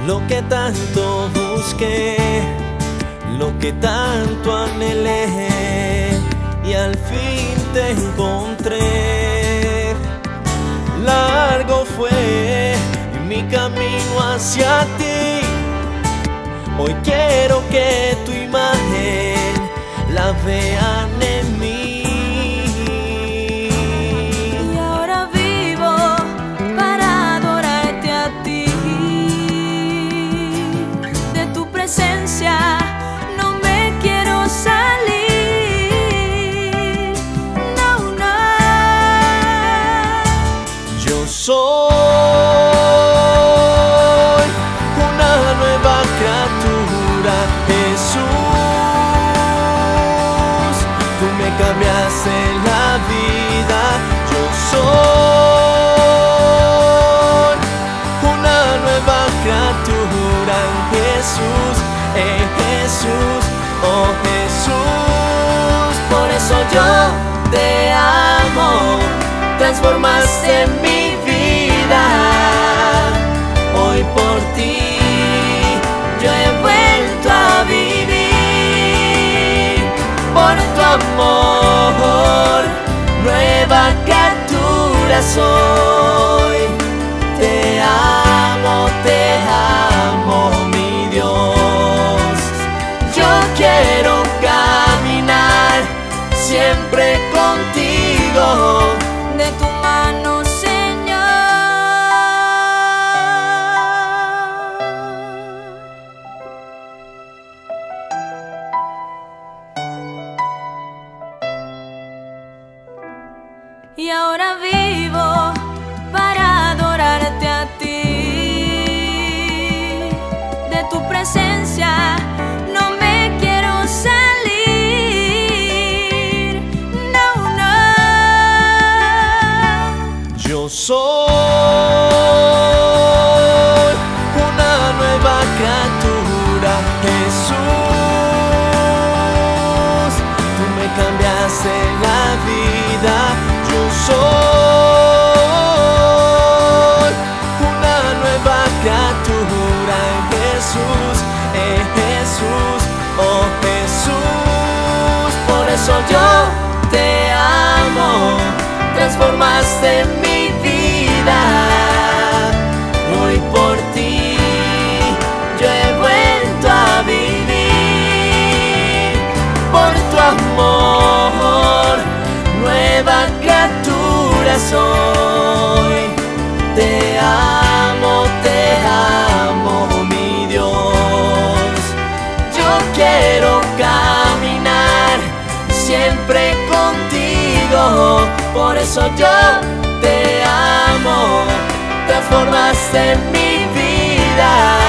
Lo que tanto busqué, lo que tanto anhelé, y al fin te encontré. Largo fue mi camino hacia ti. Hoy quiero que tu imagen la vean en mí. Y ahora vivo para adorarte a ti. De tu presencia no me quiero salir. No, no. Yo soy una nueva criatura, Jesús. Tú me cambiaste la vida. Yo soy una nueva criatura en Jesús, Jesús, oh Jesús. Por eso yo te amo, transformaste mi vida. Hoy por ti yo he vuelto a vivir. Por tu amor, nueva criatura soy. Te amo, mi Dios. Yo quiero caminar siempre contigo. De tu mano, Señor. Y ahora vivo para adorarte a ti. De tu presencia no me quiero salir. No, no. Yo soy una nueva criatura, Jesús. Tú me cambiaste la vida. Yo soy una nueva criatura en Jesús, Jesús, oh Jesús. Por eso yo te amo, transformaste mi vida. Hoy por ti yo he vuelto a vivir. Por tu amor, nueva criatura soy. Te amo, mi Dios. Yo quiero caminar siempre contigo. Por eso yo te amo, transformaste mi vida.